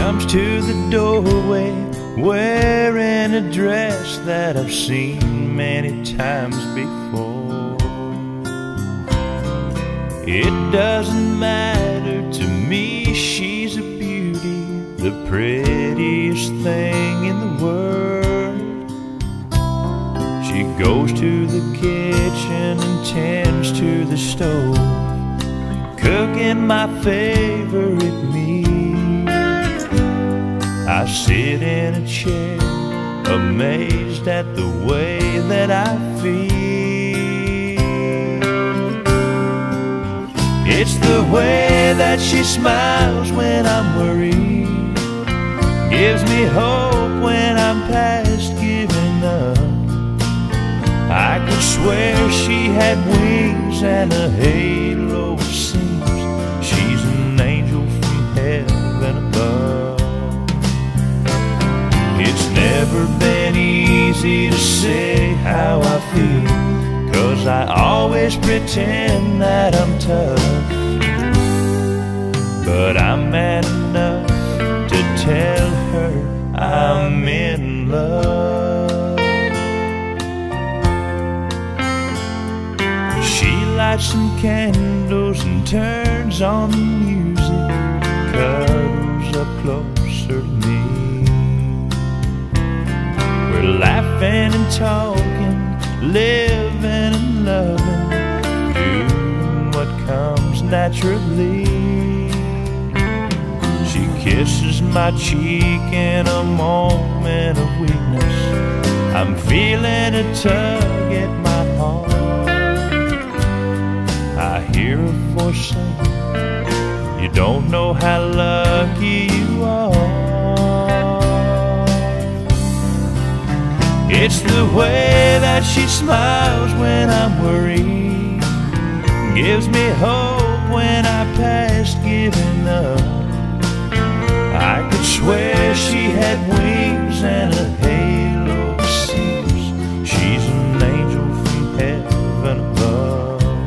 comes to the doorway wearing a dress that I've seen many times before. It doesn't matter to me, she's a beauty, the prettiest thing in the world. She goes to the kitchen and tends to the stove, cooking my favorite meal. I sit in a chair, amazed at the way that I feel. It's the way that she smiles when I'm worried, gives me hope when I'm past giving up. I could swear she had wings and a halo of seams. She's an angel from heaven above. It's never been easy to say how I feel, 'cause I always pretend that I'm tough. But I'm man enough to tell her I'm in love. She lights some candles and turns on the music, cuddles up closer to me. We're laughing and talking, living and loving, doing what comes naturally. She kisses my cheek in a moment of weakness. I'm feeling a tug at my heart. I hear a voice saying, you don't know how lucky you are. It's the way that she smiles when I'm worried, gives me hope when I past giving up. I could swear she had wings and a halo of seams. She's an angel from heaven above.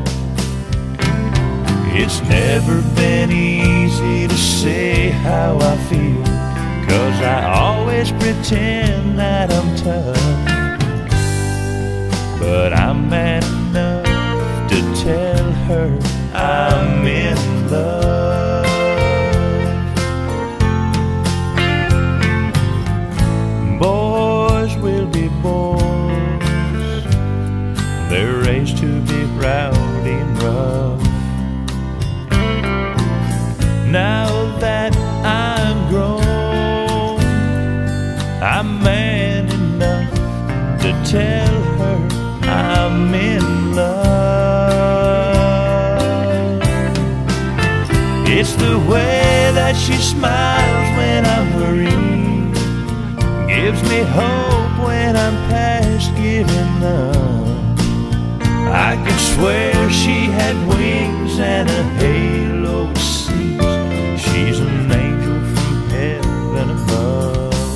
It's never been easy to say how I feel, 'cause I always pretend that I'm tough. But I'm man enough to tell her I'm in love. Boys will be boys, they're raised to be rowdy and rough. Now that I'm grown, I'm man enough to tell her I'm in love. It's the way that she smiles when I'm worried, gives me hope when I'm past giving up. I could swear she had wings and a halo of seams. She's an angel from heaven above.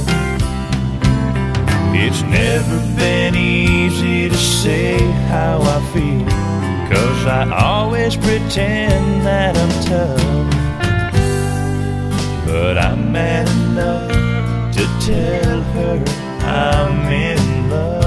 It's never been easy to say how I feel, 'cause I always pretend that I'm tough. But I'm man enough to tell her I'm in love.